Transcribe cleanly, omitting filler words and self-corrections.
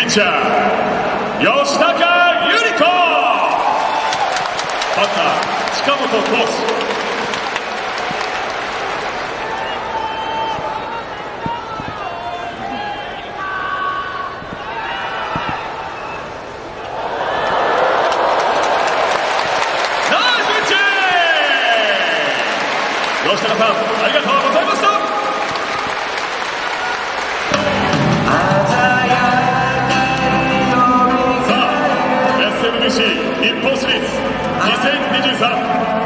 ッチャー吉高由里子、バッター近本投手。吉高さん、ありがとうございました。さあ、SMBC 日本シリーズ2023